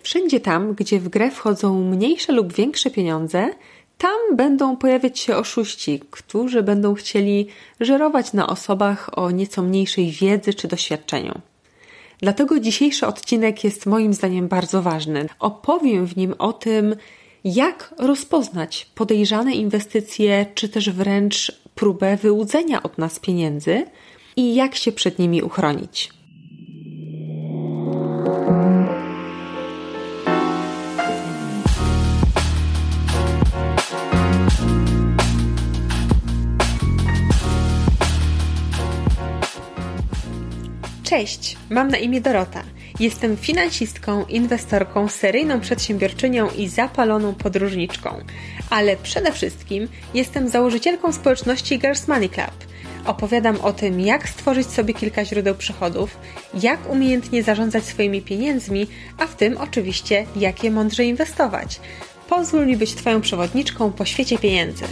Wszędzie tam, gdzie w grę wchodzą mniejsze lub większe pieniądze, tam będą pojawiać się oszuści, którzy będą chcieli żerować na osobach o nieco mniejszej wiedzy czy doświadczeniu. Dlatego dzisiejszy odcinek jest moim zdaniem bardzo ważny. Opowiem w nim o tym, jak rozpoznać podejrzane inwestycje, czy też wręcz próbę wyłudzenia od nas pieniędzy i jak się przed nimi uchronić. Cześć, mam na imię Dorota. Jestem finansistką, inwestorką, seryjną przedsiębiorczynią i zapaloną podróżniczką. Ale przede wszystkim jestem założycielką społeczności Girls Money Club. Opowiadam o tym, jak stworzyć sobie kilka źródeł przychodów, jak umiejętnie zarządzać swoimi pieniędzmi, a w tym oczywiście, jak je mądrze inwestować. Pozwól mi być Twoją przewodniczką po świecie pieniędzy.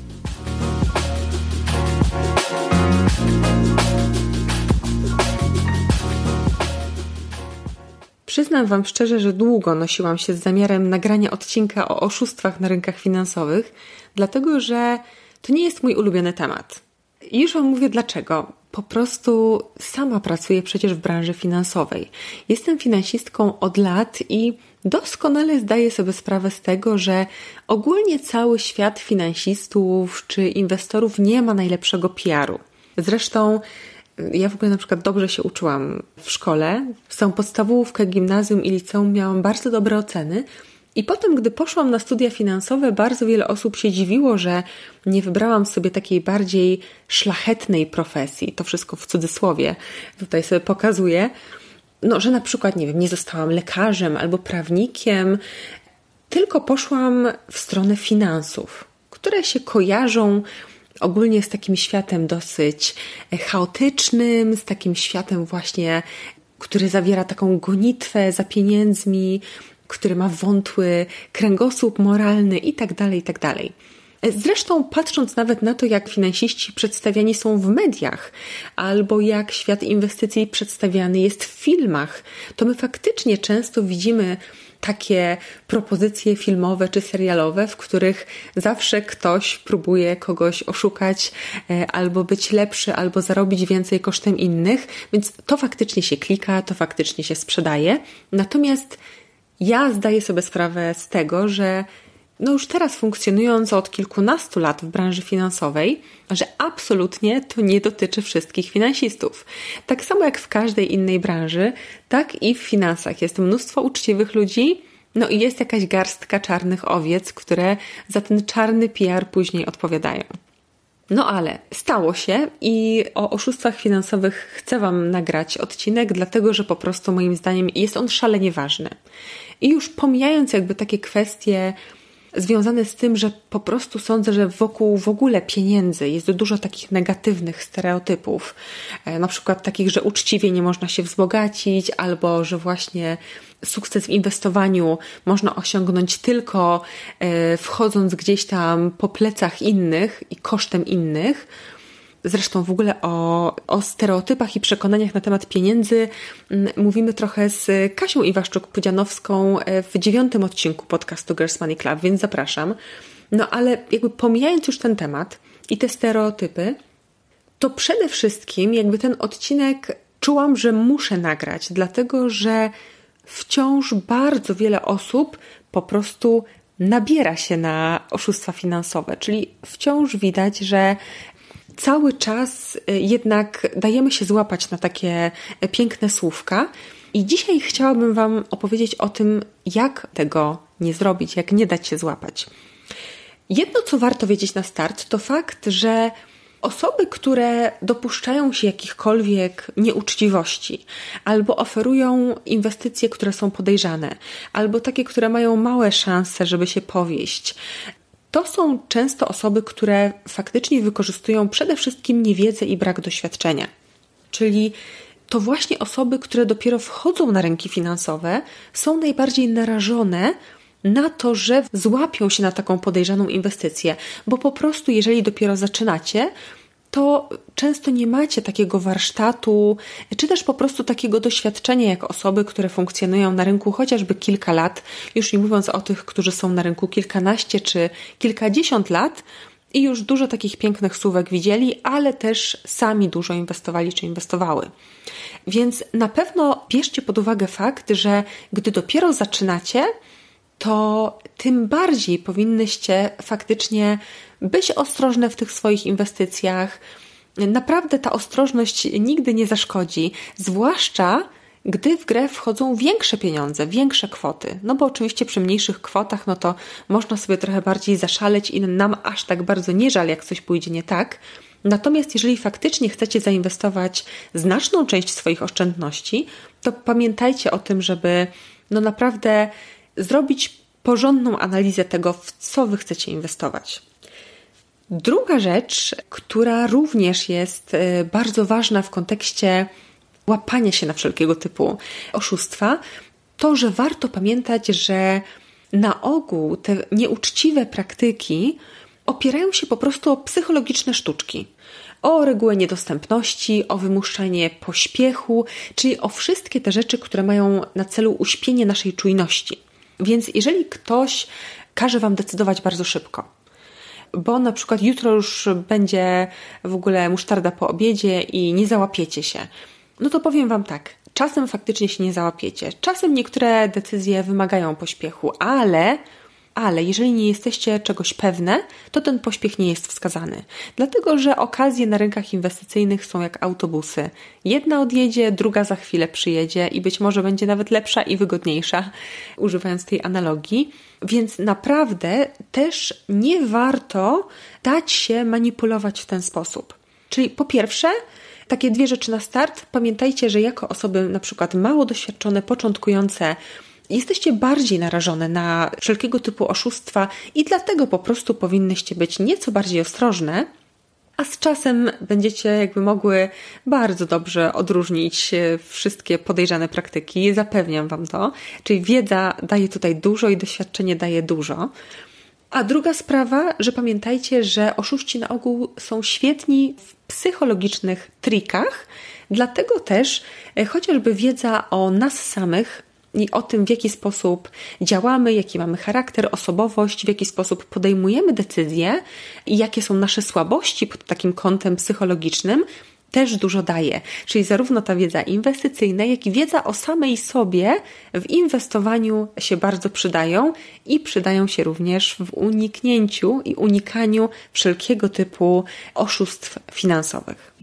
Przyznam Wam szczerze, że długo nosiłam się z zamiarem nagrania odcinka o oszustwach na rynkach finansowych, dlatego że to nie jest mój ulubiony temat. I już Wam mówię dlaczego. Po prostu sama pracuję przecież w branży finansowej. Jestem finansistką od lat i doskonale zdaję sobie sprawę z tego, że ogólnie cały świat finansistów czy inwestorów nie ma najlepszego PR-u. Zresztą ja w ogóle na przykład dobrze się uczyłam w szkole. Z całą podstawówkę, gimnazjum i liceum miałam bardzo dobre oceny. I potem, gdy poszłam na studia finansowe, bardzo wiele osób się dziwiło, że nie wybrałam sobie takiej bardziej szlachetnej profesji. To wszystko w cudzysłowie tutaj sobie pokazuję. Że na przykład, nie zostałam lekarzem albo prawnikiem, tylko poszłam w stronę finansów, które się kojarzą ogólnie z takim światem dosyć chaotycznym, z takim światem właśnie, który zawiera taką gonitwę za pieniędzmi, który ma wątły kręgosłup moralny itd., itd. Zresztą patrząc nawet na to, jak finansiści przedstawiani są w mediach, albo jak świat inwestycji przedstawiany jest w filmach, to my faktycznie często widzimy takie propozycje filmowe czy serialowe, w których zawsze ktoś próbuje kogoś oszukać, albo być lepszy, albo zarobić więcej kosztem innych, więc to faktycznie się klika, to faktycznie się sprzedaje. Natomiast ja zdaję sobie sprawę z tego, że już teraz funkcjonując od kilkunastu lat w branży finansowej, że absolutnie to nie dotyczy wszystkich finansistów. Tak samo jak w każdej innej branży, tak i w finansach jest mnóstwo uczciwych ludzi, i jest jakaś garstka czarnych owiec, które za ten czarny PR później odpowiadają. Ale stało się i o oszustwach finansowych chcę Wam nagrać odcinek, dlatego że po prostu moim zdaniem jest on szalenie ważny. I już pomijając takie kwestie związane z tym, że po prostu sądzę, że wokół w ogóle pieniędzy jest dużo takich negatywnych stereotypów. Na przykład takich, że uczciwie nie można się wzbogacić, albo że właśnie sukces w inwestowaniu można osiągnąć tylko wchodząc gdzieś tam po plecach innych i kosztem innych. Zresztą w ogóle o stereotypach i przekonaniach na temat pieniędzy mówimy trochę z Kasią Iwaszczuk-Pudzianowską w 9. odcinku podcastu Girls Money Club, więc zapraszam. Ale pomijając już ten temat i te stereotypy, to przede wszystkim ten odcinek czułam, że muszę nagrać, dlatego że wciąż bardzo wiele osób po prostu nabiera się na oszustwa finansowe, czyli wciąż widać, że cały czas jednak dajemy się złapać na takie piękne słówka i dzisiaj chciałabym Wam opowiedzieć o tym, jak tego nie zrobić, jak nie dać się złapać. Jedno, co warto wiedzieć na start, to fakt, że osoby, które dopuszczają się jakichkolwiek nieuczciwości albo oferują inwestycje, które są podejrzane, albo takie, które mają małe szanse, żeby się powieść, to są często osoby, które faktycznie wykorzystują przede wszystkim niewiedzę i brak doświadczenia. Czyli to właśnie osoby, które dopiero wchodzą na rynki finansowe, są najbardziej narażone na to, że złapią się na taką podejrzaną inwestycję, bo po prostu jeżeli dopiero zaczynacie, to często nie macie takiego warsztatu, czy też po prostu takiego doświadczenia jak osoby, które funkcjonują na rynku chociażby kilka lat, już nie mówiąc o tych, którzy są na rynku kilkanaście czy kilkadziesiąt lat i już dużo takich pięknych słówek widzieli, ale też sami dużo inwestowali czy inwestowały. Więc na pewno bierzcie pod uwagę fakt, że gdy dopiero zaczynacie, to tym bardziej powinnyście faktycznie być ostrożne w tych swoich inwestycjach. Naprawdę ta ostrożność nigdy nie zaszkodzi, zwłaszcza gdy w grę wchodzą większe pieniądze, większe kwoty. No bo oczywiście przy mniejszych kwotach, no to można sobie trochę bardziej zaszaleć i nam aż tak bardzo nie żal, jak coś pójdzie nie tak. Natomiast jeżeli faktycznie chcecie zainwestować znaczną część swoich oszczędności, to pamiętajcie o tym, żeby naprawdę zrobić porządną analizę tego, w co wy chcecie inwestować. Druga rzecz, która również jest bardzo ważna w kontekście łapania się na wszelkiego typu oszustwa, to, że warto pamiętać, że na ogół te nieuczciwe praktyki opierają się po prostu o psychologiczne sztuczki. O regułę niedostępności, o wymuszanie pośpiechu, czyli o wszystkie te rzeczy, które mają na celu uśpienie naszej czujności. Więc jeżeli ktoś każe wam decydować bardzo szybko, bo na przykład jutro już będzie w ogóle musztarda po obiedzie i nie załapiecie się, no to powiem wam tak, czasem faktycznie się nie załapiecie. Czasem niektóre decyzje wymagają pośpiechu, ale jeżeli nie jesteście czegoś pewne, to ten pośpiech nie jest wskazany. Dlatego, że okazje na rynkach inwestycyjnych są jak autobusy. Jedna odjedzie, druga za chwilę przyjedzie i być może będzie nawet lepsza i wygodniejsza, używając tej analogii. Więc naprawdę też nie warto dać się manipulować w ten sposób. Czyli po pierwsze, takie dwie rzeczy na start. Pamiętajcie, że jako osoby na przykład mało doświadczone, początkujące, jesteście bardziej narażone na wszelkiego typu oszustwa i dlatego po prostu powinnyście być nieco bardziej ostrożne, a z czasem będziecie mogły bardzo dobrze odróżnić wszystkie podejrzane praktyki. Zapewniam wam to. Czyli wiedza daje tutaj dużo i doświadczenie daje dużo. A druga sprawa, że pamiętajcie, że oszuści na ogół są świetni w psychologicznych trikach, dlatego też chociażby wiedza o nas samych i o tym, w jaki sposób działamy, jaki mamy charakter, osobowość, w jaki sposób podejmujemy decyzje i jakie są nasze słabości pod takim kątem psychologicznym, też dużo daje. Czyli zarówno ta wiedza inwestycyjna, jak i wiedza o samej sobie w inwestowaniu się bardzo przydają i przydają się również w uniknięciu i unikaniu wszelkiego typu oszustw finansowych.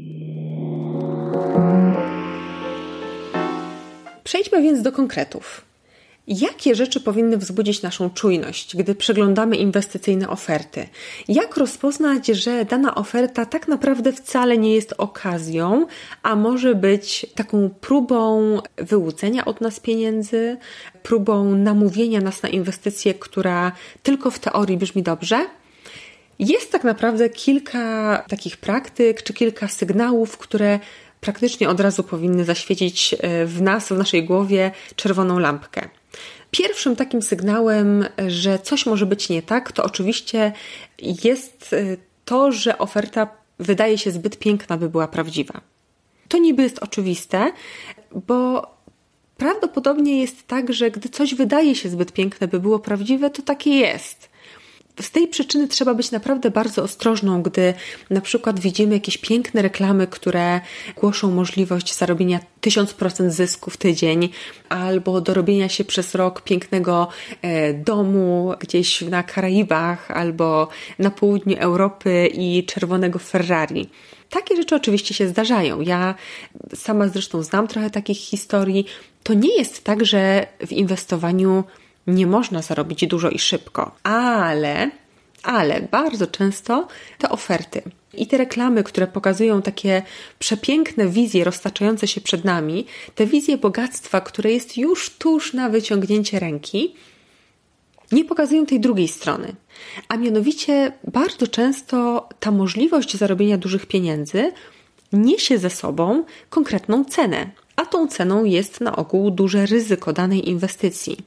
Przejdźmy więc do konkretów. Jakie rzeczy powinny wzbudzić naszą czujność, gdy przeglądamy inwestycyjne oferty? Jak rozpoznać, że dana oferta tak naprawdę wcale nie jest okazją, a może być taką próbą wyłudzenia od nas pieniędzy, próbą namówienia nas na inwestycję, która tylko w teorii brzmi dobrze? Jest tak naprawdę kilka takich praktyk, czy kilka sygnałów, które praktycznie od razu powinny zaświecić w naszej głowie czerwoną lampkę. Pierwszym takim sygnałem, że coś może być nie tak, to oczywiście jest to, że oferta wydaje się zbyt piękna, by była prawdziwa. To niby jest oczywiste, bo prawdopodobnie jest tak, że gdy coś wydaje się zbyt piękne, by było prawdziwe, to takie jest. Z tej przyczyny trzeba być naprawdę bardzo ostrożną, gdy na przykład widzimy jakieś piękne reklamy, które głoszą możliwość zarobienia 1000% zysku w tydzień albo dorobienia się przez rok pięknego domu gdzieś na Karaibach albo na południu Europy i czerwonego Ferrari. Takie rzeczy oczywiście się zdarzają. Ja sama zresztą znam trochę takich historii. To nie jest tak, że w inwestowaniu nie można zarobić dużo i szybko, ale bardzo często te oferty i te reklamy, które pokazują takie przepiękne wizje roztaczające się przed nami, te wizje bogactwa, które jest już tuż na wyciągnięcie ręki, nie pokazują tej drugiej strony. A mianowicie bardzo często ta możliwość zarobienia dużych pieniędzy niesie ze sobą konkretną cenę, a tą ceną jest na ogół duże ryzyko danej inwestycji.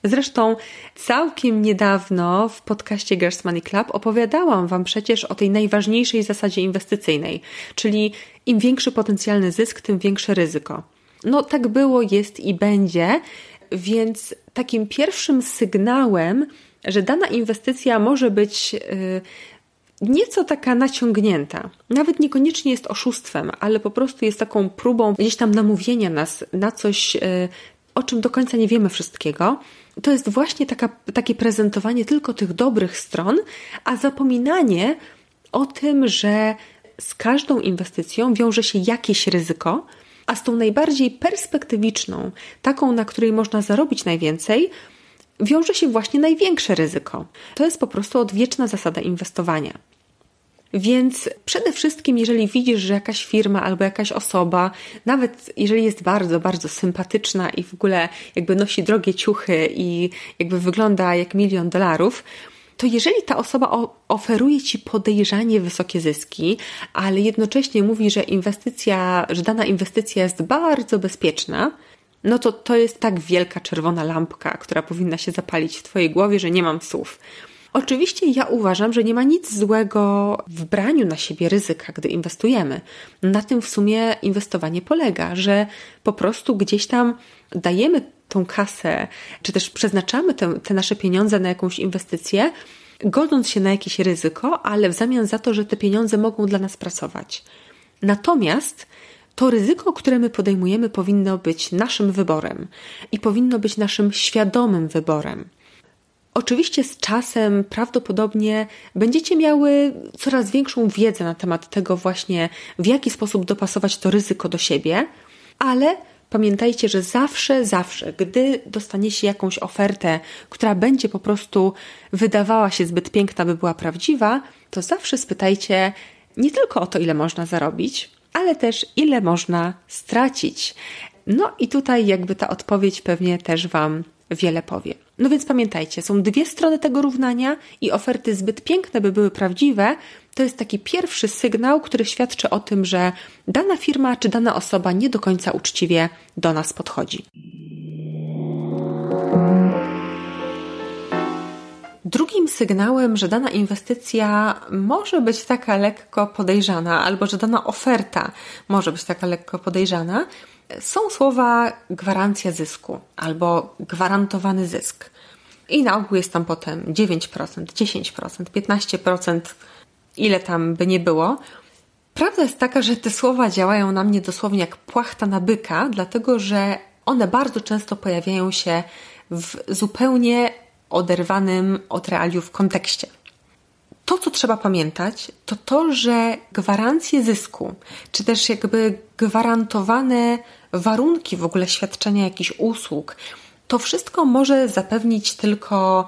Zresztą całkiem niedawno w podcaście Girls Money Club opowiadałam Wam przecież o tej najważniejszej zasadzie inwestycyjnej, czyli im większy potencjalny zysk, tym większe ryzyko. No tak było, jest i będzie, więc takim pierwszym sygnałem, że dana inwestycja może być nieco taka naciągnięta. Nawet niekoniecznie jest oszustwem, ale po prostu jest taką próbą gdzieś tam namówienia nas na coś, o czym do końca nie wiemy wszystkiego. To jest właśnie takie prezentowanie tylko tych dobrych stron, a zapominanie o tym, że z każdą inwestycją wiąże się jakieś ryzyko, a z tą najbardziej perspektywiczną, taką, na której można zarobić najwięcej, wiąże się właśnie największe ryzyko. To jest po prostu odwieczna zasada inwestowania. Więc przede wszystkim, jeżeli widzisz, że jakaś firma albo jakaś osoba, nawet jeżeli jest bardzo, bardzo sympatyczna i w ogóle jakby nosi drogie ciuchy i jakby wygląda jak $1 000 000, to jeżeli ta osoba oferuje Ci podejrzanie wysokie zyski, ale jednocześnie mówi, że dana inwestycja jest bardzo bezpieczna, no to jest tak wielka czerwona lampka, która powinna się zapalić w Twojej głowie, że nie mam słów. Oczywiście ja uważam, że nie ma nic złego w braniu na siebie ryzyka, gdy inwestujemy. Na tym w sumie inwestowanie polega, że po prostu gdzieś tam dajemy tą kasę, czy też przeznaczamy te nasze pieniądze na jakąś inwestycję, godząc się na jakieś ryzyko, ale w zamian za to, że te pieniądze mogą dla nas pracować. Natomiast to ryzyko, które my podejmujemy, powinno być naszym wyborem i powinno być naszym świadomym wyborem. Oczywiście z czasem prawdopodobnie będziecie miały coraz większą wiedzę na temat tego właśnie, w jaki sposób dopasować to ryzyko do siebie, ale pamiętajcie, że zawsze, gdy dostaniecie jakąś ofertę, która będzie po prostu wydawała się zbyt piękna, by była prawdziwa, to zawsze spytajcie nie tylko o to, ile można zarobić, ale też ile można stracić. No i tutaj jakby ta odpowiedź pewnie też Wam wiele powie. No więc pamiętajcie, są dwie strony tego równania i oferty zbyt piękne, by były prawdziwe, to jest taki pierwszy sygnał, który świadczy o tym, że dana firma czy dana osoba nie do końca uczciwie do nas podchodzi. Drugim sygnałem, że dana inwestycja może być taka lekko podejrzana, albo że dana oferta może być taka lekko podejrzana, są słowa gwarancja zysku albo gwarantowany zysk. I na ogół jest tam potem 9%, 10%, 15%, ile tam by nie było. Prawda jest taka, że te słowa działają na mnie dosłownie jak płachta na byka, dlatego że one bardzo często pojawiają się w zupełnie oderwanym od realiów kontekście. To, co trzeba pamiętać, to to, że gwarancje zysku, czy też jakby gwarantowane warunki w ogóle świadczenia jakichś usług, to wszystko może zapewnić tylko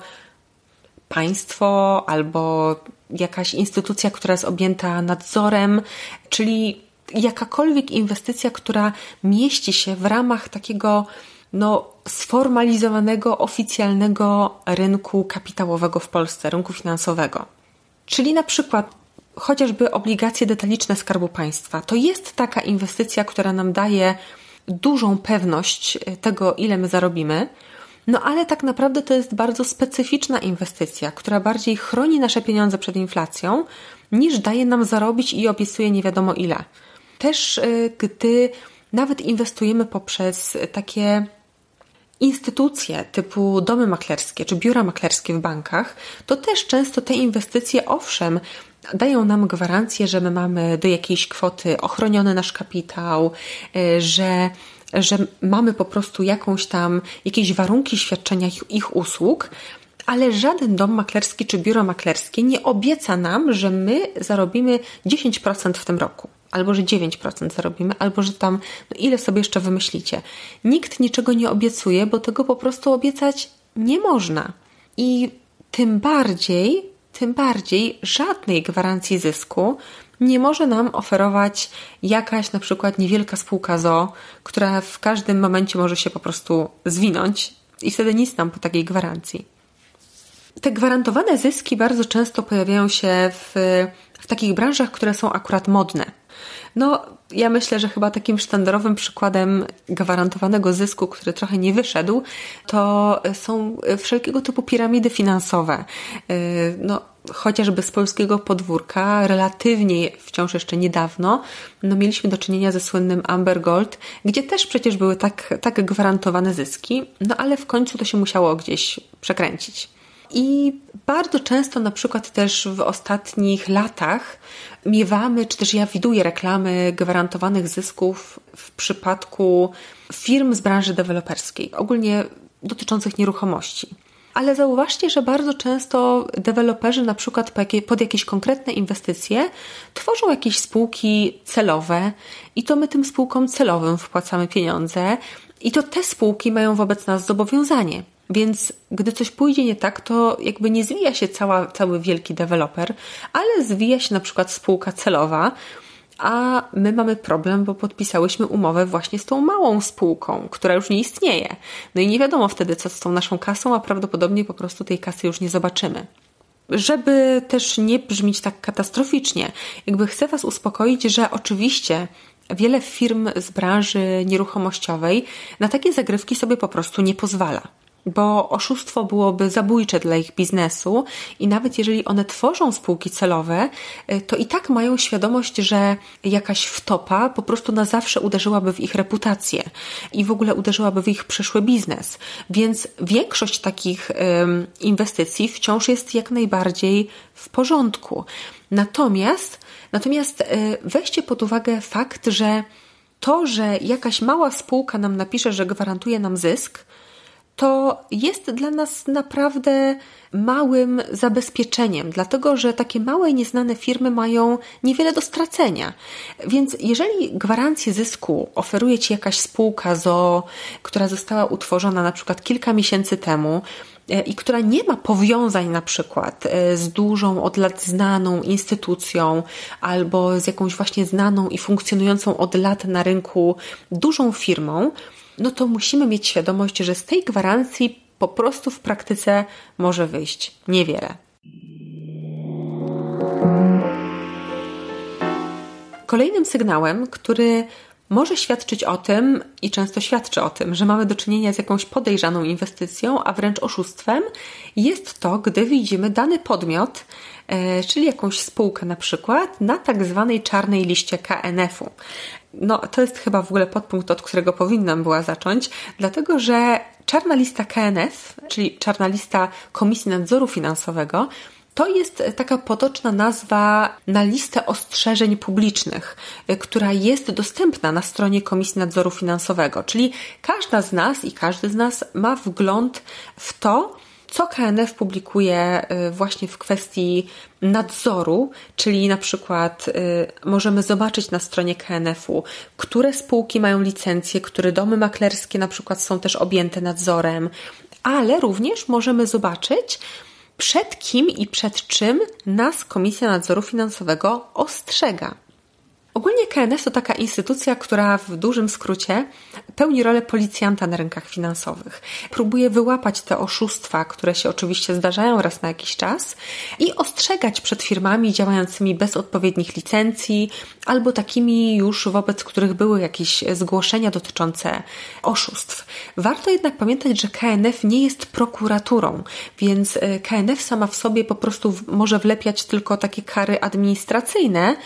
państwo albo jakaś instytucja, która jest objęta nadzorem, czyli jakakolwiek inwestycja, która mieści się w ramach takiego sformalizowanego, oficjalnego rynku kapitałowego w Polsce, rynku finansowego. Czyli na przykład chociażby obligacje detaliczne Skarbu Państwa. To jest taka inwestycja, która nam daje dużą pewność tego, ile my zarobimy, ale tak naprawdę to jest bardzo specyficzna inwestycja, która bardziej chroni nasze pieniądze przed inflacją, niż daje nam zarobić i obiecuje nie wiadomo ile. Też gdy nawet inwestujemy poprzez takie instytucje typu domy maklerskie czy biura maklerskie w bankach, to też często te inwestycje, owszem, dają nam gwarancję, że my mamy do jakiejś kwoty ochroniony nasz kapitał, że mamy po prostu jakieś warunki świadczenia ich usług, ale żaden dom maklerski czy biuro maklerskie nie obieca nam, że my zarobimy 10% w tym roku. Albo że 9% zarobimy, albo że tam, ile sobie jeszcze wymyślicie. Nikt niczego nie obiecuje, bo tego po prostu obiecać nie można. I tym bardziej żadnej gwarancji zysku nie może nam oferować jakaś na przykład niewielka spółka z o.o., która w każdym momencie może się po prostu zwinąć i wtedy nic nam po takiej gwarancji. Te gwarantowane zyski bardzo często pojawiają się w takich branżach, które są akurat modne. Ja myślę, że chyba takim sztandarowym przykładem gwarantowanego zysku, który trochę nie wyszedł, to są wszelkiego typu piramidy finansowe. Chociażby z polskiego podwórka, relatywnie wciąż jeszcze niedawno, mieliśmy do czynienia ze słynnym Amber Gold, gdzie też przecież były tak gwarantowane zyski, ale w końcu to się musiało gdzieś przekręcić. I bardzo często na przykład też w ostatnich latach miewamy, czy też ja widuję reklamy gwarantowanych zysków w przypadku firm z branży deweloperskiej, ogólnie dotyczących nieruchomości. Ale zauważcie, że bardzo często deweloperzy na przykład pod jakieś konkretne inwestycje tworzą jakieś spółki celowe i to my tym spółkom celowym wpłacamy pieniądze i to te spółki mają wobec nas zobowiązanie. Więc gdy coś pójdzie nie tak, to jakby nie zwija się cały wielki deweloper, ale zwija się na przykład spółka celowa, a my mamy problem, bo podpisałyśmy umowę właśnie z tą małą spółką, która już nie istnieje. I nie wiadomo wtedy, co z tą naszą kasą, a prawdopodobnie po prostu tej kasy już nie zobaczymy. Żeby też nie brzmieć tak katastroficznie, chcę Was uspokoić, że oczywiście wiele firm z branży nieruchomościowej na takie zagrywki sobie po prostu nie pozwala. Bo oszustwo byłoby zabójcze dla ich biznesu i nawet jeżeli one tworzą spółki celowe, to i tak mają świadomość, że jakaś wtopa po prostu na zawsze uderzyłaby w ich reputację i w ogóle uderzyłaby w ich przyszły biznes. Więc większość takich inwestycji wciąż jest jak najbardziej w porządku. Natomiast weźcie pod uwagę fakt, że to, że jakaś mała spółka nam napisze, że gwarantuje nam zysk, to jest dla nas naprawdę małym zabezpieczeniem, dlatego że takie małe i nieznane firmy mają niewiele do stracenia. Więc jeżeli gwarancję zysku oferuje Ci jakaś spółka ZOO, która została utworzona na przykład kilka miesięcy temu i która nie ma powiązań na przykład z dużą, od lat znaną instytucją albo z jakąś właśnie znaną i funkcjonującą od lat na rynku dużą firmą, to musimy mieć świadomość, że z tej gwarancji po prostu w praktyce może wyjść niewiele. Kolejnym sygnałem, który może świadczyć o tym i często świadczy o tym, że mamy do czynienia z jakąś podejrzaną inwestycją, a wręcz oszustwem, jest to, gdy widzimy dany podmiot, czyli jakąś spółkę na przykład, na tak zwanej czarnej liście KNF-u. To jest chyba w ogóle podpunkt, od którego powinnam była zacząć, dlatego że czarna lista KNF, czyli czarna lista Komisji Nadzoru Finansowego, to jest taka potoczna nazwa na listę ostrzeżeń publicznych, która jest dostępna na stronie Komisji Nadzoru Finansowego, czyli każda z nas i każdy z nas ma wgląd w to, co KNF publikuje właśnie w kwestii nadzoru, czyli na przykład możemy zobaczyć na stronie KNF-u, które spółki mają licencje, które domy maklerskie na przykład są też objęte nadzorem, ale również możemy zobaczyć, przed kim i przed czym nas Komisja Nadzoru Finansowego ostrzega. Ogólnie KNF to taka instytucja, która w dużym skrócie pełni rolę policjanta na rynkach finansowych. Próbuje wyłapać te oszustwa, które się oczywiście zdarzają raz na jakiś czas i ostrzegać przed firmami działającymi bez odpowiednich licencji albo takimi już, wobec których były jakieś zgłoszenia dotyczące oszustw. Warto jednak pamiętać, że KNF nie jest prokuraturą, więc KNF sama w sobie po prostu może wlepiać tylko takie kary administracyjne,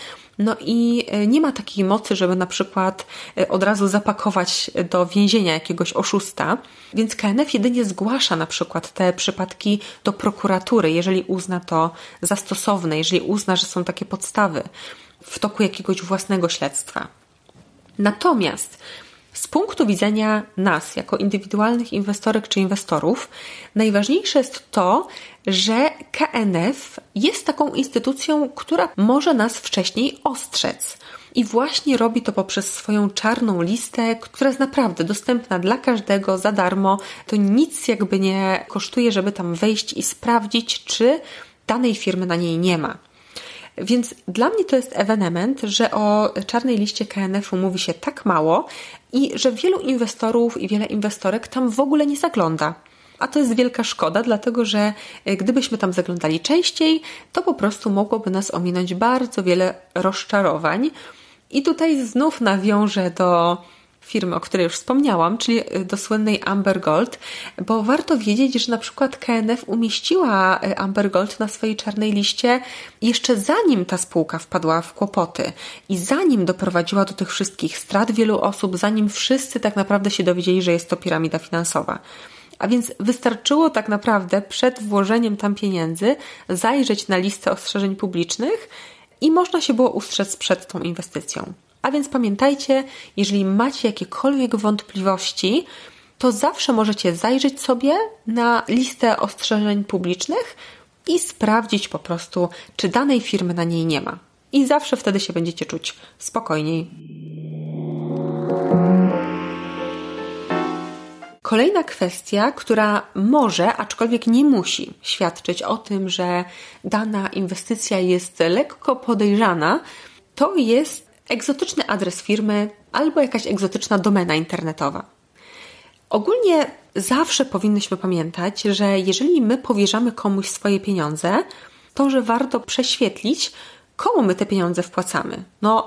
i nie ma takiej mocy, żeby na przykład od razu zapakować do więzienia jakiegoś oszusta, więc KNF jedynie zgłasza na przykład te przypadki do prokuratury, jeżeli uzna to za stosowne, jeżeli uzna, że są takie podstawy w toku jakiegoś własnego śledztwa. Natomiast z punktu widzenia nas, jako indywidualnych inwestorek czy inwestorów, najważniejsze jest to, że KNF jest taką instytucją, która może nas wcześniej ostrzec. I właśnie robi to poprzez swoją czarną listę, która jest naprawdę dostępna dla każdego za darmo. To nic jakby nie kosztuje, żeby tam wejść i sprawdzić, czy danej firmy na niej nie ma. Więc dla mnie to jest ewenement, że o czarnej liście KNF-u mówi się tak mało i że wielu inwestorów i wiele inwestorek tam w ogóle nie zagląda. A to jest wielka szkoda, dlatego że gdybyśmy tam zaglądali częściej, to po prostu mogłoby nas ominąć bardzo wiele rozczarowań. I tutaj znów nawiążę do firmy, o której już wspomniałam, czyli do słynnej Amber Gold, bo warto wiedzieć, że na przykład KNF umieściła Amber Gold na swojej czarnej liście jeszcze zanim ta spółka wpadła w kłopoty i zanim doprowadziła do tych wszystkich strat wielu osób, zanim wszyscy tak naprawdę się dowiedzieli, że jest to piramida finansowa. A więc wystarczyło tak naprawdę przed włożeniem tam pieniędzy zajrzeć na listę ostrzeżeń publicznych i można się było ustrzec przed tą inwestycją. A więc pamiętajcie, jeżeli macie jakiekolwiek wątpliwości, to zawsze możecie zajrzeć sobie na listę ostrzeżeń publicznych i sprawdzić po prostu, czy danej firmy na niej nie ma. I zawsze wtedy się będziecie czuć spokojniej. Kolejna kwestia, która może, aczkolwiek nie musi świadczyć o tym, że dana inwestycja jest lekko podejrzana, to jest egzotyczny adres firmy albo jakaś egzotyczna domena internetowa. Ogólnie zawsze powinnyśmy pamiętać, że jeżeli my powierzamy komuś swoje pieniądze, to że warto prześwietlić, komu my te pieniądze wpłacamy.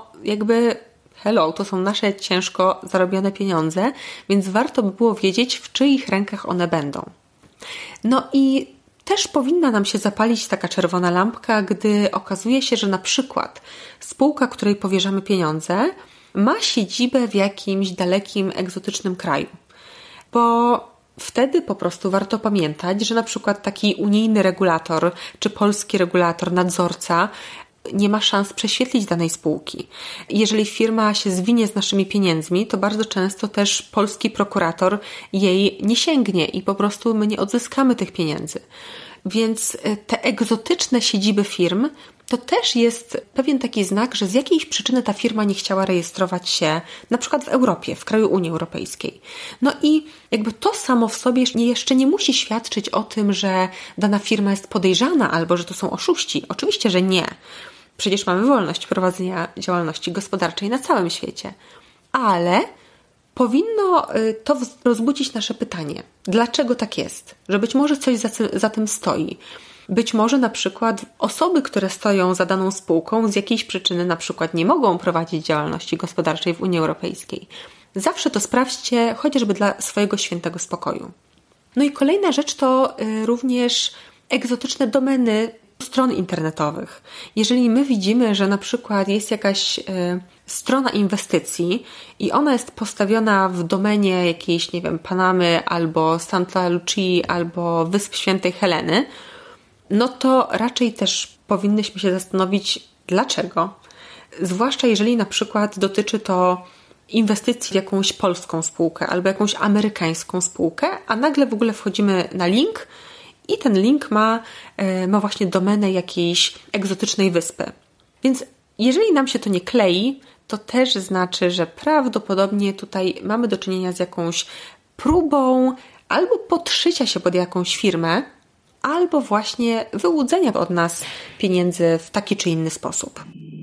Hello, to są nasze ciężko zarobione pieniądze, więc warto by było wiedzieć, w czyich rękach one będą. No i też powinna nam się zapalić taka czerwona lampka, gdy okazuje się, że na przykład spółka, której powierzamy pieniądze, ma siedzibę w jakimś dalekim, egzotycznym kraju. Bo wtedy po prostu warto pamiętać, że na przykład taki unijny regulator, czy polski regulator, nadzorca nie ma szans prześwietlić danej spółki. Jeżeli firma się zwinie z naszymi pieniędzmi, to bardzo często też polski prokurator jej nie sięgnie i po prostu my nie odzyskamy tych pieniędzy. Więc te egzotyczne siedziby firm to też jest pewien taki znak, że z jakiejś przyczyny ta firma nie chciała rejestrować się na przykład w Europie, w kraju Unii Europejskiej. No i to samo w sobie jeszcze nie musi świadczyć o tym, że dana firma jest podejrzana albo że to są oszuści. Oczywiście, że nie. Przecież mamy wolność prowadzenia działalności gospodarczej na całym świecie. Ale powinno to rozbudzić nasze pytanie. Dlaczego tak jest? Że być może coś za tym stoi. Być może na przykład osoby, które stoją za daną spółką z jakiejś przyczyny na przykład nie mogą prowadzić działalności gospodarczej w Unii Europejskiej. Zawsze to sprawdźcie, chociażby dla swojego świętego spokoju. No i kolejna rzecz to również egzotyczne domeny stron internetowych. Jeżeli my widzimy, że na przykład jest jakaś strona inwestycji i ona jest postawiona w domenie jakiejś, Panamy albo Santa Lucii albo Wysp Świętej Heleny, no to raczej też powinnyśmy się zastanowić, dlaczego. Zwłaszcza jeżeli na przykład dotyczy to inwestycji w jakąś polską spółkę albo jakąś amerykańską spółkę, a nagle w ogóle wchodzimy na link i ten link ma właśnie domenę jakiejś egzotycznej wyspy. Więc jeżeli nam się to nie klei, to też znaczy, że prawdopodobnie tutaj mamy do czynienia z jakąś próbą albo podszycia się pod jakąś firmę, albo właśnie wyłudzenia od nas pieniędzy w taki czy inny sposób.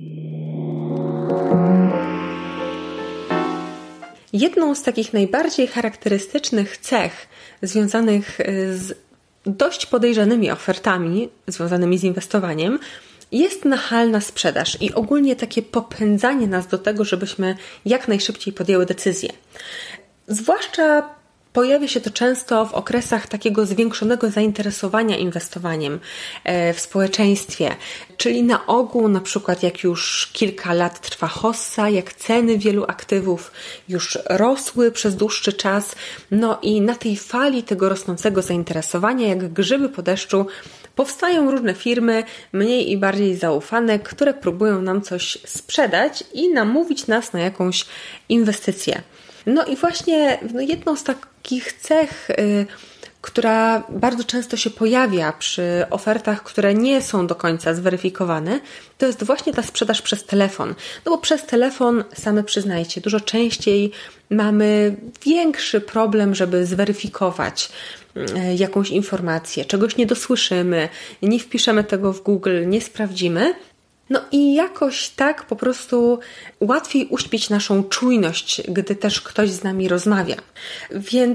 Jedną z takich najbardziej charakterystycznych cech związanych z dość podejrzanymi ofertami związanymi z inwestowaniem jest nachalna sprzedaż i ogólnie takie popędzanie nas do tego, żebyśmy jak najszybciej podjęły decyzję. Zwłaszcza pojawia się to często w okresach takiego zwiększonego zainteresowania inwestowaniem w społeczeństwie, czyli na ogół na przykład jak już kilka lat trwa hossa, jak ceny wielu aktywów już rosły przez dłuższy czas, no i na tej fali tego rosnącego zainteresowania, jak grzyby po deszczu, powstają różne firmy, mniej i bardziej zaufane, które próbują nam coś sprzedać i namówić nas na jakąś inwestycję. No i właśnie jedną z takich cech, która bardzo często się pojawia przy ofertach, które nie są do końca zweryfikowane, to jest właśnie ta sprzedaż przez telefon. No bo przez telefon, same przyznajcie, dużo częściej mamy większy problem, żeby zweryfikować jakąś informację, czegoś nie dosłyszymy, nie wpiszemy tego w Google, nie sprawdzimy. No i jakoś tak po prostu łatwiej uśpić naszą czujność, gdy też ktoś z nami rozmawia. Więc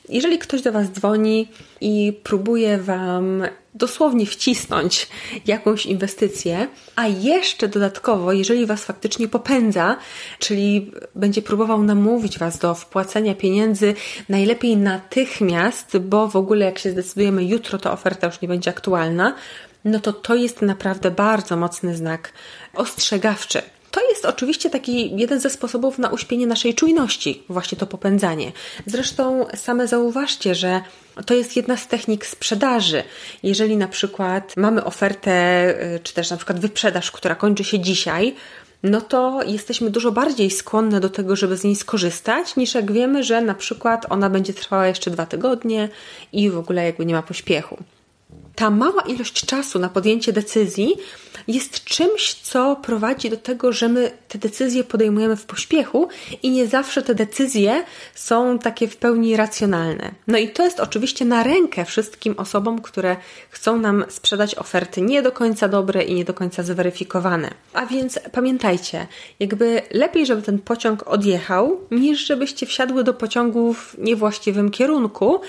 Jeżeli ktoś do Was dzwoni i próbuje Wam dosłownie wcisnąć jakąś inwestycję, a jeszcze dodatkowo, jeżeli Was faktycznie popędza, czyli będzie próbował namówić Was do wpłacenia pieniędzy najlepiej natychmiast, bo w ogóle jak się zdecydujemy jutro, to oferta już nie będzie aktualna, no to jest naprawdę bardzo mocny znak ostrzegawczy. To jest oczywiście taki jeden ze sposobów na uśpienie naszej czujności, właśnie to popędzanie. Zresztą same zauważcie, że to jest jedna z technik sprzedaży. Jeżeli na przykład mamy ofertę, czy też na przykład wyprzedaż, która kończy się dzisiaj, no to jesteśmy dużo bardziej skłonne do tego, żeby z niej skorzystać, niż jak wiemy, że na przykład ona będzie trwała jeszcze 2 tygodnie i w ogóle jakby nie ma pośpiechu. Ta mała ilość czasu na podjęcie decyzji jest czymś, co prowadzi do tego, że my te decyzje podejmujemy w pośpiechu i nie zawsze te decyzje są takie w pełni racjonalne. No i to jest oczywiście na rękę wszystkim osobom, które chcą nam sprzedać oferty nie do końca dobre i nie do końca zweryfikowane. A więc pamiętajcie, jakby lepiej, żeby ten pociąg odjechał, niż żebyście wsiadły do pociągu w niewłaściwym kierunku,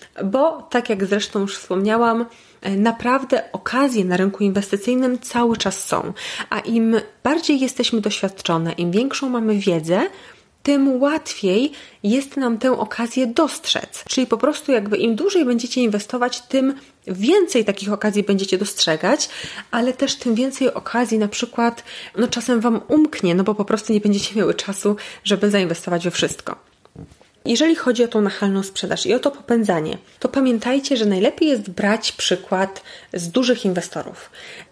bo tak jak zresztą już wspomniałam, naprawdę okazje na rynku inwestycyjnym cały czas są, a im bardziej jesteśmy doświadczone, im większą mamy wiedzę, tym łatwiej jest nam tę okazję dostrzec. Czyli po prostu jakby im dłużej będziecie inwestować, tym więcej takich okazji będziecie dostrzegać, ale też tym więcej okazji na przykład czasem Wam umknie, bo po prostu nie będziecie miały czasu, żeby zainwestować we wszystko. Jeżeli chodzi o tą nachalną sprzedaż i o to popędzanie, to pamiętajcie, że najlepiej jest brać przykład z dużych inwestorów,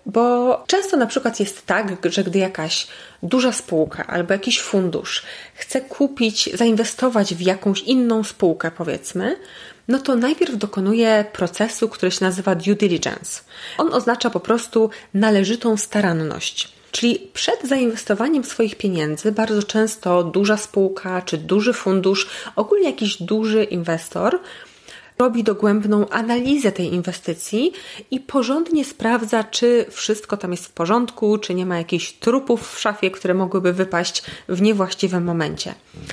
bo często na przykład jest tak, że gdy jakaś duża spółka albo jakiś fundusz chce zainwestować w jakąś inną spółkę, powiedzmy, no to najpierw dokonuje procesu, który się nazywa due diligence. On oznacza po prostu należytą staranność. Czyli przed zainwestowaniem swoich pieniędzy bardzo często duża spółka czy duży fundusz, ogólnie jakiś duży inwestor robi dogłębną analizę tej inwestycji i porządnie sprawdza, czy wszystko tam jest w porządku, czy nie ma jakichś trupów w szafie, które mogłyby wypaść w niewłaściwym momencie.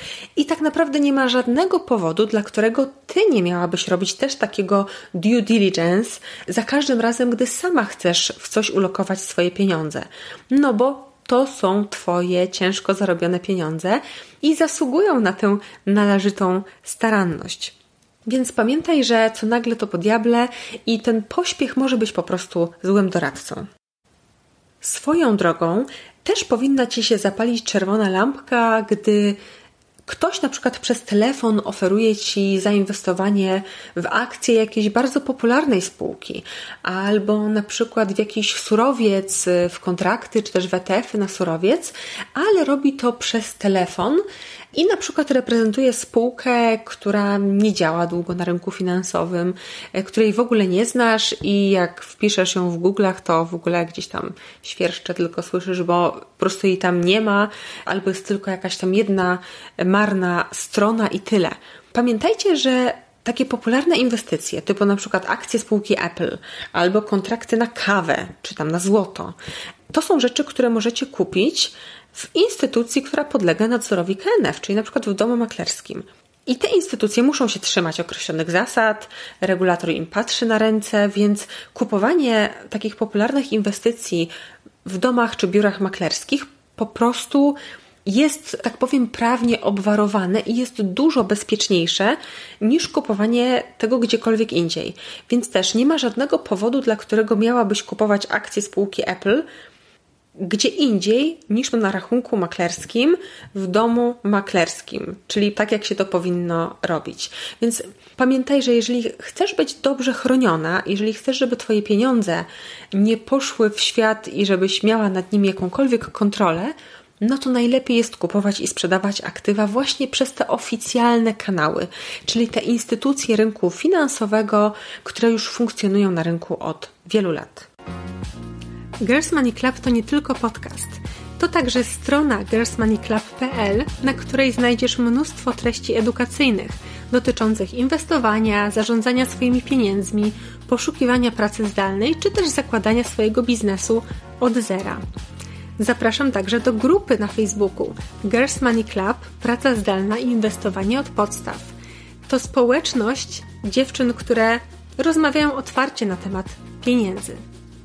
I tak naprawdę nie ma żadnego powodu, dla którego Ty nie miałabyś robić też takiego due diligence za każdym razem, gdy sama chcesz w coś ulokować swoje pieniądze. No bo to są Twoje ciężko zarobione pieniądze i zasługują na tę należytą staranność. Więc pamiętaj, że co nagle to po diable i ten pośpiech może być po prostu złym doradcą. Swoją drogą też powinna Ci się zapalić czerwona lampka, gdy ktoś na przykład przez telefon oferuje Ci zainwestowanie w akcje jakiejś bardzo popularnej spółki albo na przykład w jakiś surowiec, w kontrakty czy też w ETF-y na surowiec, ale robi to przez telefon i na przykład reprezentuje spółkę, która nie działa długo na rynku finansowym, której w ogóle nie znasz i jak wpiszesz ją w Google'ach, to w ogóle gdzieś tam świerszcze tylko słyszysz, bo po prostu jej tam nie ma, albo jest tylko jakaś tam jedna marna strona i tyle. Pamiętajcie, że takie popularne inwestycje, typu na przykład akcje spółki Apple albo kontrakty na kawę, czy tam na złoto, to są rzeczy, które możecie kupić w instytucji, która podlega nadzorowi KNF, czyli na przykład w domu maklerskim. I te instytucje muszą się trzymać określonych zasad, regulator im patrzy na ręce, więc kupowanie takich popularnych inwestycji w domach czy biurach maklerskich po prostu jest, tak powiem, prawnie obwarowane i jest dużo bezpieczniejsze niż kupowanie tego gdziekolwiek indziej. Więc też nie ma żadnego powodu, dla którego miałabyś kupować akcje spółki Apple gdzie indziej niż na rachunku maklerskim w domu maklerskim, czyli tak jak się to powinno robić. Więc pamiętaj, że jeżeli chcesz być dobrze chroniona, jeżeli chcesz, żeby Twoje pieniądze nie poszły w świat i żebyś miała nad nimi jakąkolwiek kontrolę, no to najlepiej jest kupować i sprzedawać aktywa właśnie przez te oficjalne kanały, czyli te instytucje rynku finansowego, które już funkcjonują na rynku od wielu lat. Girls Money Club to nie tylko podcast. To także strona girlsmoneyclub.pl, na której znajdziesz mnóstwo treści edukacyjnych dotyczących inwestowania, zarządzania swoimi pieniędzmi, poszukiwania pracy zdalnej czy też zakładania swojego biznesu od zera. Zapraszam także do grupy na Facebooku Girls Money Club – Praca zdalna i inwestowanie od podstaw. To społeczność dziewczyn, które rozmawiają otwarcie na temat pieniędzy.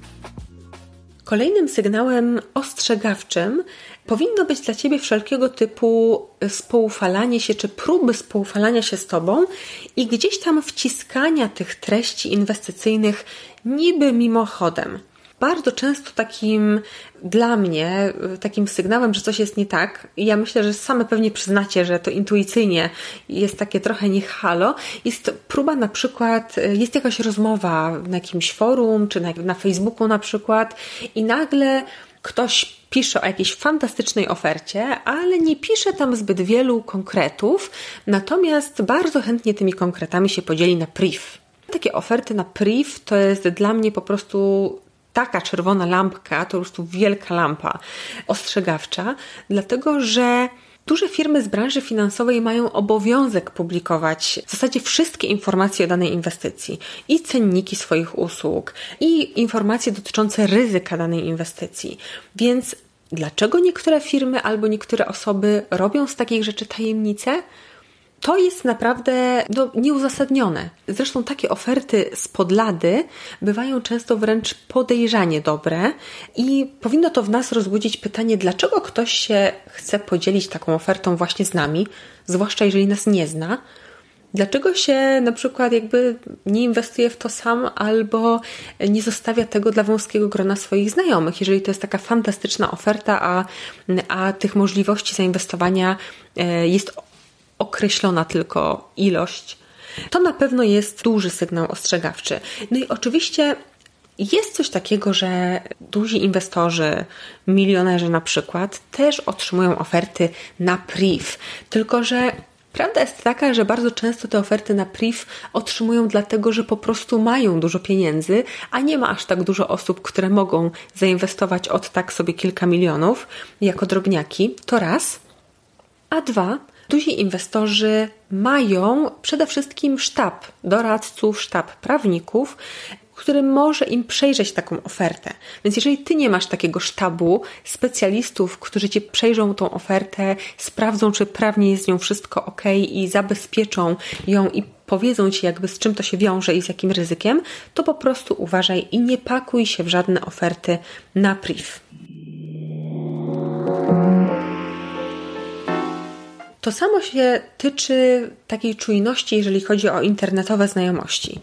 Kolejnym sygnałem ostrzegawczym powinno być dla Ciebie wszelkiego typu spoufalanie się, czy próby spoufalania się z Tobą i gdzieś tam wciskania tych treści inwestycyjnych niby mimochodem. Bardzo często dla mnie, takim sygnałem, że coś jest nie tak, i ja myślę, że same pewnie przyznacie, że to intuicyjnie jest takie trochę nie halo, jest próba na przykład, jest jakaś rozmowa na jakimś forum, czy na Facebooku na przykład i nagle ktoś pisze o jakiejś fantastycznej ofercie, ale nie pisze tam zbyt wielu konkretów, natomiast bardzo chętnie tymi konkretami się podzieli na priv. Takie oferty na priv to jest dla mnie po prostu taka czerwona lampka, to po prostu wielka lampa ostrzegawcza, dlatego że duże firmy z branży finansowej mają obowiązek publikować w zasadzie wszystkie informacje o danej inwestycji i cenniki swoich usług, i informacje dotyczące ryzyka danej inwestycji. Więc dlaczego niektóre firmy albo niektóre osoby robią z takich rzeczy tajemnicę? To jest naprawdę nieuzasadnione. Zresztą takie oferty spod lady bywają często wręcz podejrzanie dobre i powinno to w nas rozbudzić pytanie, dlaczego ktoś się chce podzielić taką ofertą właśnie z nami, zwłaszcza jeżeli nas nie zna. Dlaczego się na przykład nie inwestuje w to sam albo nie zostawia tego dla wąskiego grona swoich znajomych, jeżeli to jest taka fantastyczna oferta, a tych możliwości zainwestowania jest określona tylko ilość, to na pewno jest duży sygnał ostrzegawczy. No i oczywiście jest coś takiego, że duzi inwestorzy, milionerzy na przykład, też otrzymują oferty na priv, tylko że prawda jest taka, że bardzo często te oferty na priv otrzymują dlatego, że po prostu mają dużo pieniędzy, a nie ma aż tak dużo osób, które mogą zainwestować od tak sobie kilka milionów jako drobniaki. To raz. A dwa, duzi inwestorzy mają przede wszystkim sztab doradców, sztab prawników, który może im przejrzeć taką ofertę. Więc jeżeli Ty nie masz takiego sztabu specjalistów, którzy Ci przejrzą tą ofertę, sprawdzą, czy prawnie jest z nią wszystko ok i zabezpieczą ją i powiedzą Ci z czym to się wiąże i z jakim ryzykiem, to po prostu uważaj i nie pakuj się w żadne oferty na priv. To samo się tyczy takiej czujności, jeżeli chodzi o internetowe znajomości.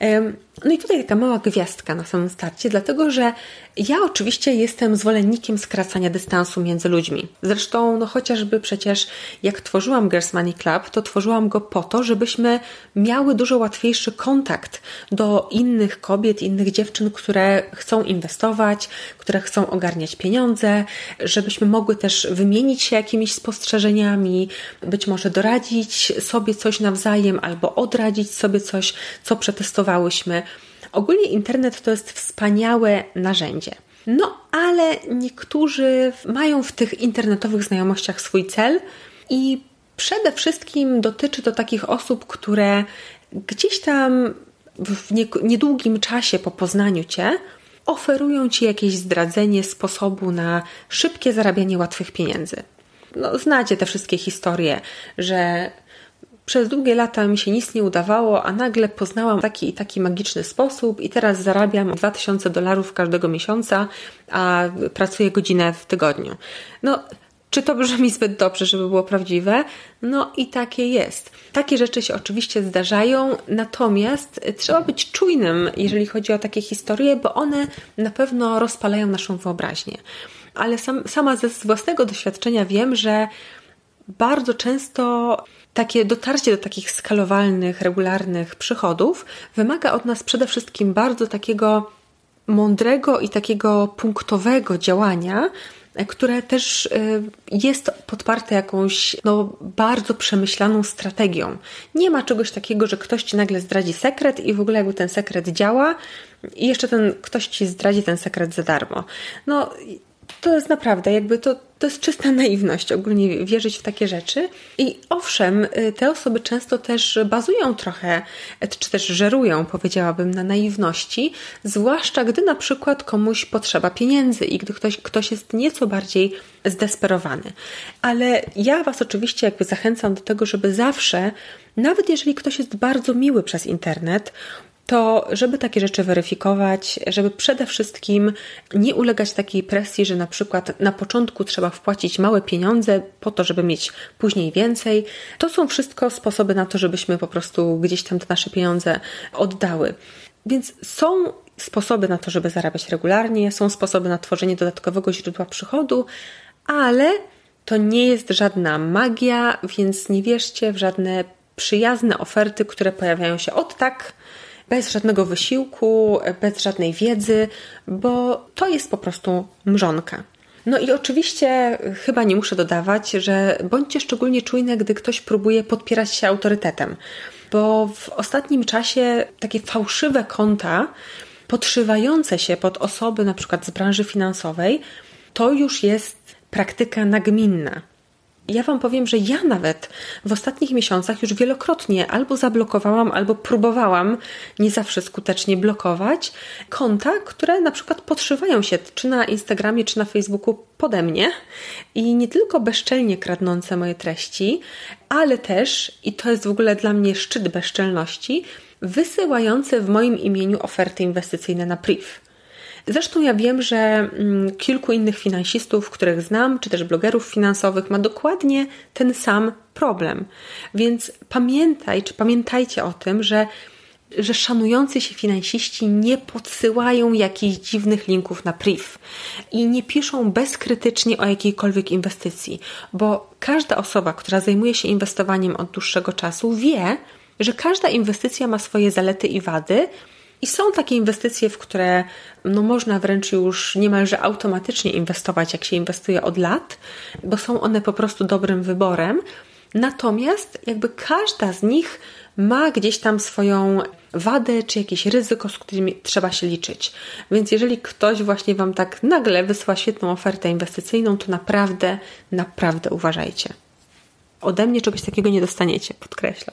No i tutaj taka mała gwiazdka na samym starcie, dlatego że ja oczywiście jestem zwolennikiem skracania dystansu między ludźmi. Zresztą chociażby przecież jak tworzyłam Girls Money Club, to tworzyłam go po to, żebyśmy miały dużo łatwiejszy kontakt do innych kobiet, innych dziewczyn, które chcą inwestować, które chcą ogarniać pieniądze, żebyśmy mogły też wymienić się jakimiś spostrzeżeniami, być może doradzić sobie coś nawzajem albo odradzić sobie coś, co przetestowałyśmy. Ogólnie internet to jest wspaniałe narzędzie. No, ale niektórzy mają w tych internetowych znajomościach swój cel i przede wszystkim dotyczy to takich osób, które gdzieś tam w niedługim czasie po poznaniu Cię oferują Ci jakieś zdradzenie sposobu na szybkie zarabianie łatwych pieniędzy. Znacie te wszystkie historie, że przez długie lata mi się nic nie udawało, a nagle poznałam taki i taki magiczny sposób i teraz zarabiam $2000 każdego miesiąca, a pracuję godzinę w tygodniu. Czy to brzmi zbyt dobrze, żeby było prawdziwe? I takie jest. Takie rzeczy się oczywiście zdarzają, natomiast trzeba być czujnym, jeżeli chodzi o takie historie, bo one na pewno rozpalają naszą wyobraźnię. Ale sama ze własnego doświadczenia wiem, że bardzo często takie dotarcie do takich skalowalnych, regularnych przychodów wymaga od nas przede wszystkim bardzo takiego mądrego i takiego punktowego działania, które też jest podparte jakąś bardzo przemyślaną strategią. Nie ma czegoś takiego, że ktoś Ci nagle zdradzi sekret i w ogóle ten sekret działa i jeszcze ktoś Ci zdradzi ten sekret za darmo. To jest naprawdę, To jest czysta naiwność, ogólnie wierzyć w takie rzeczy. I owszem, te osoby często też bazują trochę, czy też żerują, powiedziałabym, na naiwności, zwłaszcza gdy na przykład komuś potrzeba pieniędzy i gdy ktoś jest nieco bardziej zdesperowany. Ale ja Was oczywiście jakby zachęcam do tego, żeby zawsze, nawet jeżeli ktoś jest bardzo miły przez internet, to żeby takie rzeczy weryfikować, żeby przede wszystkim nie ulegać takiej presji, że na przykład na początku trzeba wpłacić małe pieniądze po to, żeby mieć później więcej. To są wszystko sposoby na to, żebyśmy po prostu gdzieś tam te nasze pieniądze oddały. Więc są sposoby na to, żeby zarabiać regularnie, są sposoby na tworzenie dodatkowego źródła przychodu, ale to nie jest żadna magia, więc nie wierzcie w żadne przyjazne oferty, które pojawiają się od tak, bez żadnego wysiłku, bez żadnej wiedzy, bo to jest po prostu mrzonka. No i oczywiście chyba nie muszę dodawać, że bądźcie szczególnie czujne, gdy ktoś próbuje podpierać się autorytetem, bo w ostatnim czasie takie fałszywe konta podszywające się pod osoby na przykład z branży finansowej, to już jest praktyka nagminna. Ja Wam powiem, że ja nawet w ostatnich miesiącach już wielokrotnie albo zablokowałam, albo próbowałam, nie zawsze skutecznie blokować, konta, które na przykład podszywają się czy na Instagramie, czy na Facebooku pode mnie i nie tylko bezczelnie kradnące moje treści, ale też, i to jest w ogóle dla mnie szczyt bezczelności, wysyłające w moim imieniu oferty inwestycyjne na priv. Zresztą ja wiem, że kilku innych finansistów, których znam, czy też blogerów finansowych ma dokładnie ten sam problem. Więc pamiętajcie o tym, że szanujący się finansiści nie podsyłają jakichś dziwnych linków na priv i nie piszą bezkrytycznie o jakiejkolwiek inwestycji, bo każda osoba, która zajmuje się inwestowaniem od dłuższego czasu, wie, że każda inwestycja ma swoje zalety i wady. I są takie inwestycje, w które można wręcz już niemalże automatycznie inwestować, jak się inwestuje od lat, bo są one po prostu dobrym wyborem. Natomiast jakby każda z nich ma gdzieś tam swoją wadę, czy jakieś ryzyko, z którymi trzeba się liczyć. Więc jeżeli ktoś właśnie Wam tak nagle wysyła świetną ofertę inwestycyjną, to naprawdę, naprawdę uważajcie. Ode mnie czegoś takiego nie dostaniecie, podkreślam.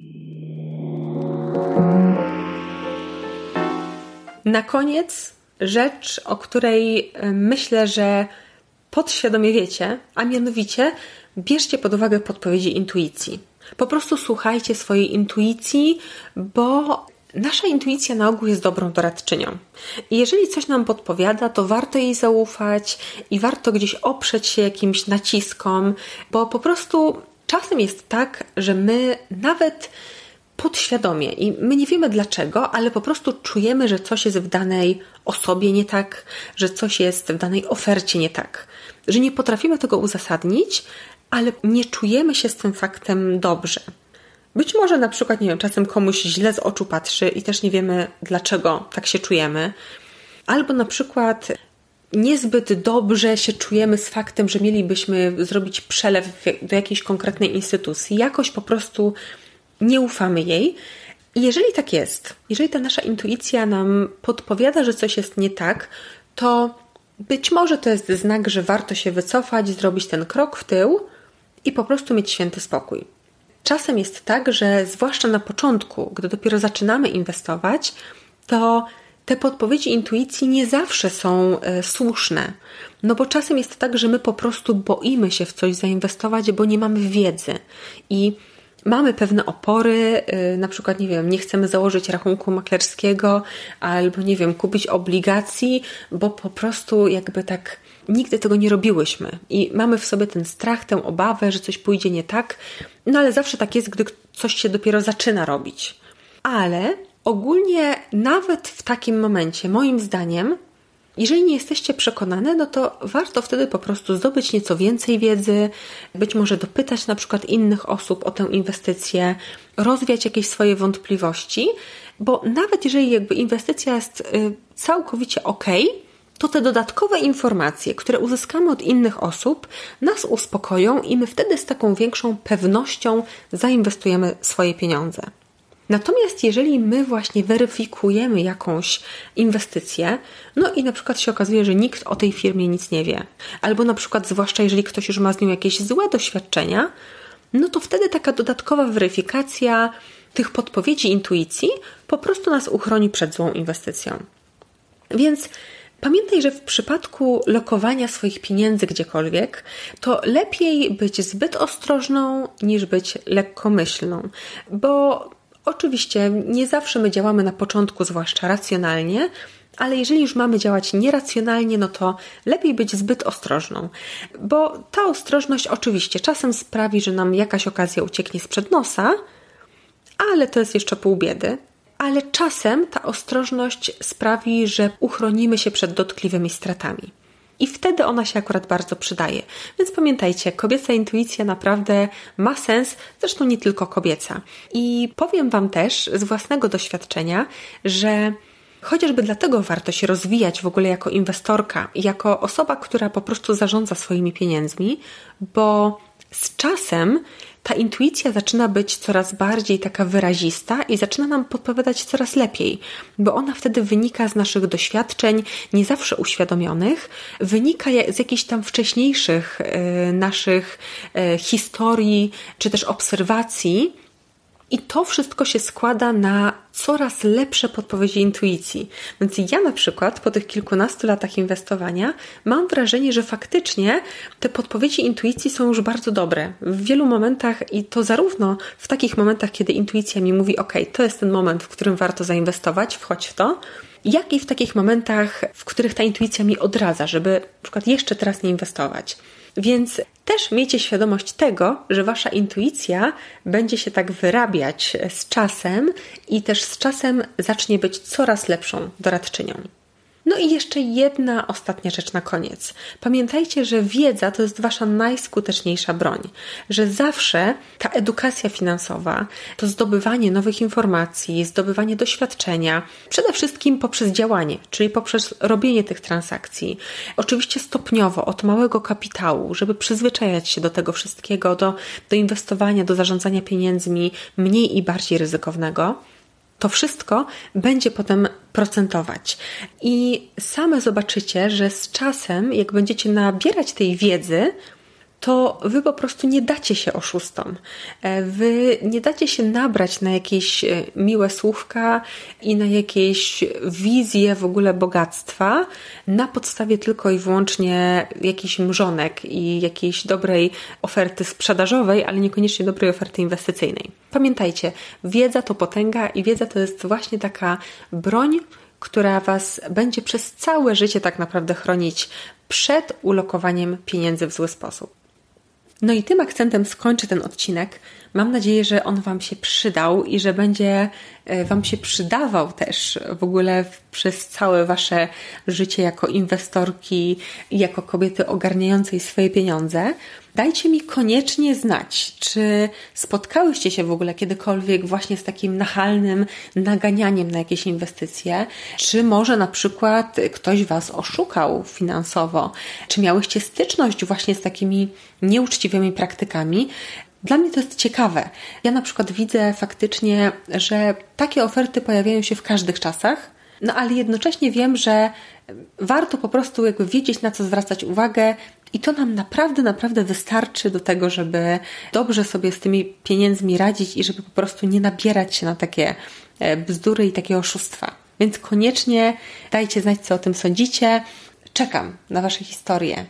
Na koniec rzecz, o której myślę, że podświadomie wiecie, a mianowicie bierzcie pod uwagę podpowiedzi intuicji. Po prostu słuchajcie swojej intuicji, bo nasza intuicja na ogół jest dobrą doradczynią. I jeżeli coś nam podpowiada, to warto jej zaufać i warto gdzieś oprzeć się jakimś naciskom, bo po prostu czasem jest tak, że my nawet podświadomie i my nie wiemy dlaczego, ale po prostu czujemy, że coś jest w danej osobie nie tak, że coś jest w danej ofercie nie tak, że nie potrafimy tego uzasadnić, ale nie czujemy się z tym faktem dobrze. Być może na przykład, czasem komuś źle z oczu patrzy i też nie wiemy dlaczego tak się czujemy, albo na przykład niezbyt dobrze się czujemy z faktem, że mielibyśmy zrobić przelew do jakiejś konkretnej instytucji, jakoś po prostu nie ufamy jej. I jeżeli tak jest, jeżeli ta nasza intuicja nam podpowiada, że coś jest nie tak, to być może to jest znak, że warto się wycofać, zrobić ten krok w tył i po prostu mieć święty spokój. Czasem jest tak, że zwłaszcza na początku, gdy dopiero zaczynamy inwestować, to te podpowiedzi intuicji nie zawsze są słuszne. No bo czasem jest tak, że my po prostu boimy się w coś zainwestować, bo nie mamy wiedzy i mamy pewne opory, na przykład, nie chcemy założyć rachunku maklerskiego albo, kupić obligacji, bo po prostu jakby tak nigdy tego nie robiłyśmy i mamy w sobie ten strach, tę obawę, że coś pójdzie nie tak, no ale zawsze tak jest, gdy coś się dopiero zaczyna robić. Ale ogólnie nawet w takim momencie, moim zdaniem, jeżeli nie jesteście przekonane, no to warto wtedy po prostu zdobyć nieco więcej wiedzy, być może dopytać na przykład innych osób o tę inwestycję, rozwiać jakieś swoje wątpliwości, bo nawet jeżeli jakby inwestycja jest całkowicie okej, to te dodatkowe informacje, które uzyskamy od innych osób, nas uspokoją i my wtedy z taką większą pewnością zainwestujemy swoje pieniądze. Natomiast jeżeli my właśnie weryfikujemy jakąś inwestycję, no i na przykład się okazuje, że nikt o tej firmie nic nie wie, albo na przykład zwłaszcza jeżeli ktoś już ma z nią jakieś złe doświadczenia, no to wtedy taka dodatkowa weryfikacja tych podpowiedzi intuicji po prostu nas uchroni przed złą inwestycją. Więc pamiętaj, że w przypadku lokowania swoich pieniędzy gdziekolwiek, to lepiej być zbyt ostrożną niż być lekkomyślną, bo oczywiście nie zawsze my działamy na początku, zwłaszcza racjonalnie, ale jeżeli już mamy działać nieracjonalnie, no to lepiej być zbyt ostrożną, bo ta ostrożność oczywiście czasem sprawi, że nam jakaś okazja ucieknie sprzed nosa, ale to jest jeszcze pół biedy. Ale czasem ta ostrożność sprawi, że uchronimy się przed dotkliwymi stratami. I wtedy ona się akurat bardzo przydaje. Więc pamiętajcie, kobieca intuicja naprawdę ma sens, zresztą nie tylko kobieca. I powiem Wam też z własnego doświadczenia, że chociażby dlatego warto się rozwijać w ogóle jako inwestorka, jako osoba, która po prostu zarządza swoimi pieniędzmi, bo z czasem ta intuicja zaczyna być coraz bardziej taka wyrazista i zaczyna nam podpowiadać coraz lepiej, bo ona wtedy wynika z naszych doświadczeń, nie zawsze uświadomionych, wynika z jakichś tam wcześniejszych naszych historii czy też obserwacji. I to wszystko się składa na coraz lepsze podpowiedzi intuicji. Więc ja na przykład po tych kilkunastu latach inwestowania mam wrażenie, że faktycznie te podpowiedzi intuicji są już bardzo dobre. W wielu momentach i to zarówno w takich momentach, kiedy intuicja mi mówi ok, to jest ten moment, w którym warto zainwestować, wchodź w to, jak i w takich momentach, w których ta intuicja mi odradza, żeby na przykład jeszcze teraz nie inwestować. Więc też miejcie świadomość tego, że Wasza intuicja będzie się tak wyrabiać z czasem i też z czasem zacznie być coraz lepszą doradczynią. No i jeszcze jedna ostatnia rzecz na koniec. Pamiętajcie, że wiedza to jest Wasza najskuteczniejsza broń, że zawsze ta edukacja finansowa, to zdobywanie nowych informacji, zdobywanie doświadczenia, przede wszystkim poprzez działanie, czyli poprzez robienie tych transakcji. Oczywiście stopniowo, od małego kapitału, żeby przyzwyczajać się do tego wszystkiego, do inwestowania, do zarządzania pieniędzmi mniej i bardziej ryzykownego. To wszystko będzie potem procentować. I same zobaczycie, że z czasem, jak będziecie nabierać tej wiedzy, to Wy po prostu nie dacie się oszustom. Wy nie dacie się nabrać na jakieś miłe słówka i na jakieś wizje w ogóle bogactwa na podstawie tylko i wyłącznie jakichś mrzonek i jakiejś dobrej oferty sprzedażowej, ale niekoniecznie dobrej oferty inwestycyjnej. Pamiętajcie, wiedza to potęga i wiedza to jest właśnie taka broń, która Was będzie przez całe życie tak naprawdę chronić przed ulokowaniem pieniędzy w zły sposób. No i tym akcentem skończę ten odcinek. Mam nadzieję, że on Wam się przydał i że będzie Wam się przydawał też w ogóle przez całe Wasze życie jako inwestorki i jako kobiety ogarniającej swoje pieniądze. Dajcie mi koniecznie znać, czy spotkałyście się w ogóle kiedykolwiek właśnie z takim nachalnym naganianiem na jakieś inwestycje, czy może na przykład ktoś Was oszukał finansowo, czy miałyście styczność właśnie z takimi nieuczciwymi praktykami. Dla mnie to jest ciekawe. Ja na przykład widzę faktycznie, że takie oferty pojawiają się w każdych czasach, no ale jednocześnie wiem, że warto po prostu jakby wiedzieć, na co zwracać uwagę i to nam naprawdę wystarczy do tego, żeby dobrze sobie z tymi pieniędzmi radzić i żeby po prostu nie nabierać się na takie bzdury i takie oszustwa. Więc koniecznie dajcie znać, co o tym sądzicie. Czekam na Wasze historie.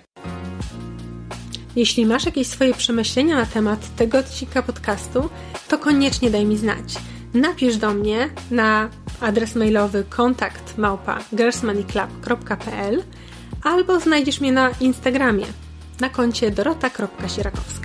Jeśli masz jakieś swoje przemyślenia na temat tego odcinka podcastu, to koniecznie daj mi znać. Napisz do mnie na adres mailowy kontakt@girlsmoneyclub.pl albo znajdziesz mnie na Instagramie na koncie dorota.sierakowska.